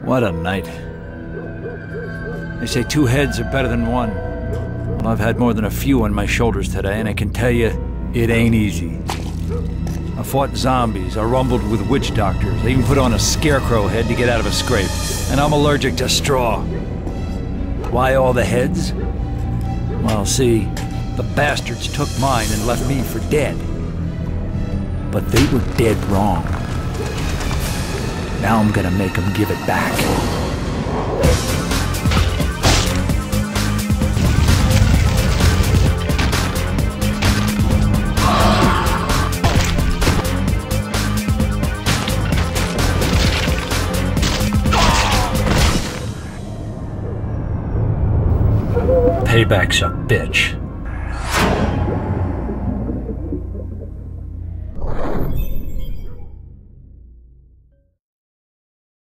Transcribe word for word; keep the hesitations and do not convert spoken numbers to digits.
What a night. They say two heads are better than one. Well, I've had more than a few on my shoulders today, and I can tell you, it ain't easy. I fought zombies, I rumbled with witch doctors, I even put on a scarecrow head to get out of a scrape. And I'm allergic to straw. Why all the heads? Well, see, the bastards took mine and left me for dead. But they were dead wrong. Now I'm gonna make them give it back. Payback's a bitch.